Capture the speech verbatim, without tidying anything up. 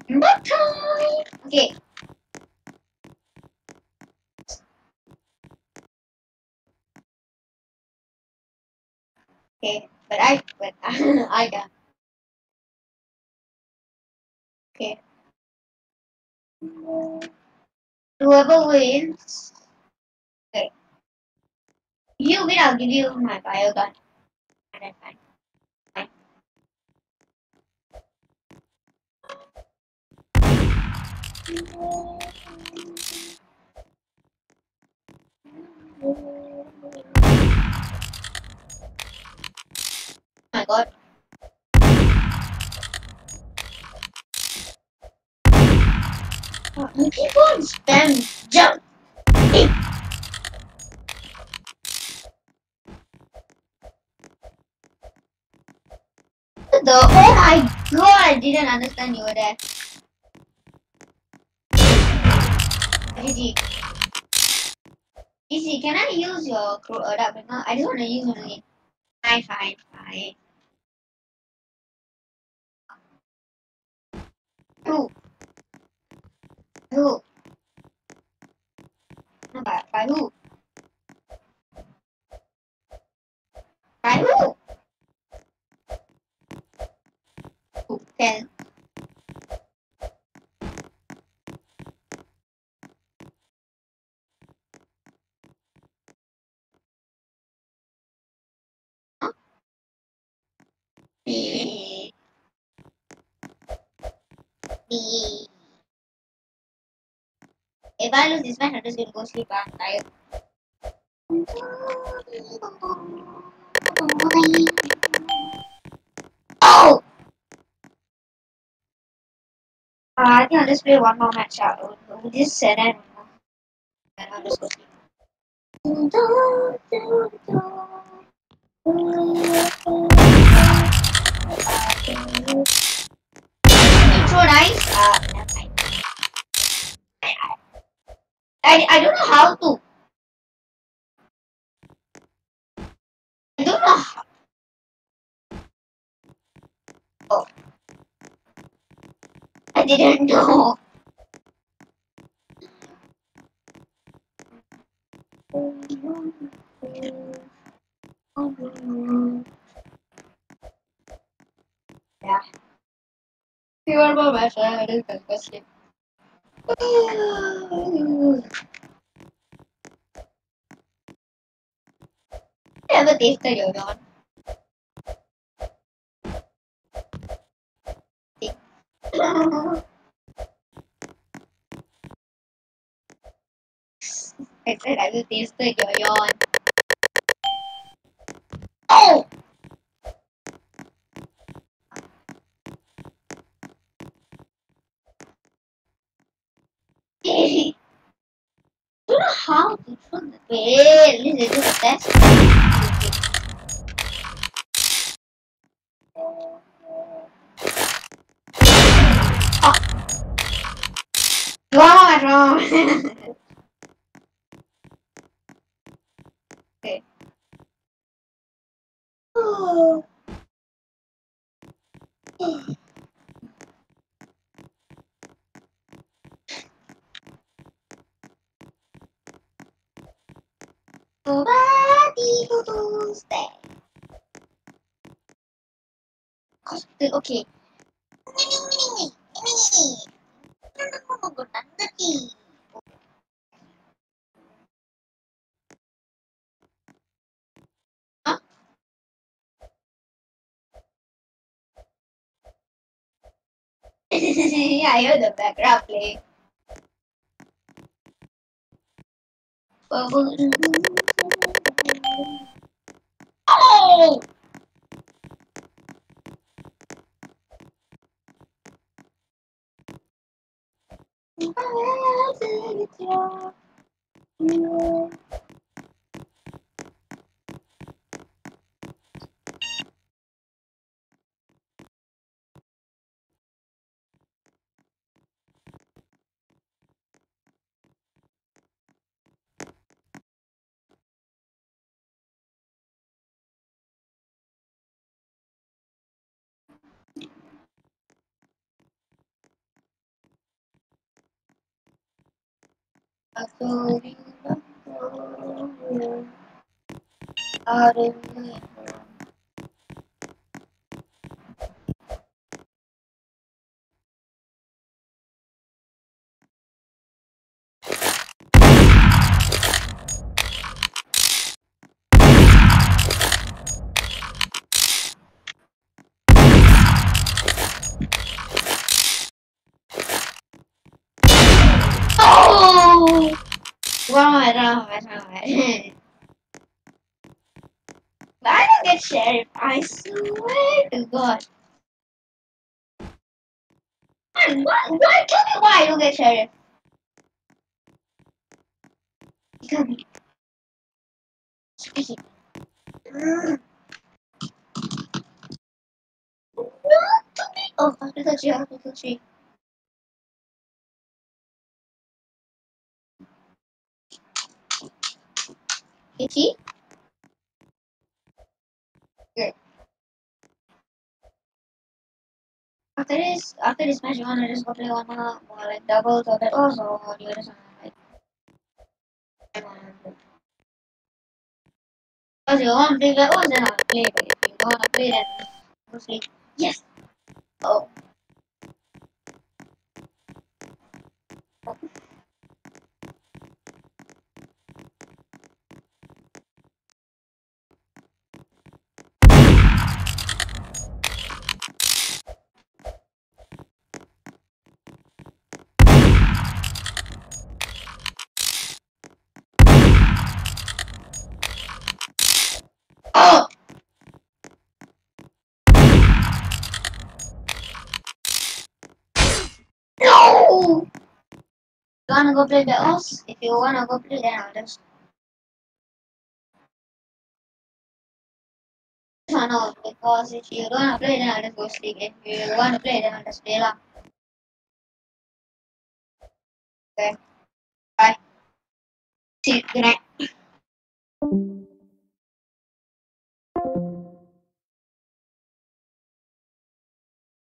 Okay. Okay, but I, but I can. Okay. Whoever wins, okay. If you win, I'll give you my bio gun. And then fine. Fine. Oh my god. Oh, you keep on spam jump. Hey. The oh my god, I didn't understand you were there. G G. Easy, can I use your crew adapter now? I just want to use only. Fine, fine, fine. Who? Who? No, by, by who? By who? Who? Can. Huh? Me. Me. If I lose this match, I'm just gonna go sleep. I'm tired. Oh! Uh, I think I'll just play one more match out. We'll just set it and I'll just go sleep. Intro nice? Uh, never mind. I, I don't know how to. I don't know how. Oh, I didn't know. Yeah. You are my match. I just go sleep. Never tasted your yawn. I said I will tasted your yawn. Oh! I don't know how to throw the wait, this is just a test. Oh, God, wrong. Okay. Oh. Nobody goes there. Okay. Huh? Yeah, I heard the background playing. Oh! I told you not to out of me. Oh! Right, right, right. I don't get sheriff. I swear to God. Why, why, why, tell me why I don't get sheriff. Tell me. Speaking. Mm. No, tell me. Oh, I have to touch you. I have to touch you. Itchy? Good. After this, after this match, you wanna just go play one more, more like doubles or that also, or you just wanna like, I wanna because you want to play that was then I'll play, but if you don't wanna play then go sleep. Yes! Oh. Oh! No! You wanna go play the Oz? If you wanna go play, then I'll just. I know, because if you don't wanna play, then I'll just go sleep. If you wanna play, then I'll just play lah. Okay. Bye. See you. Good night.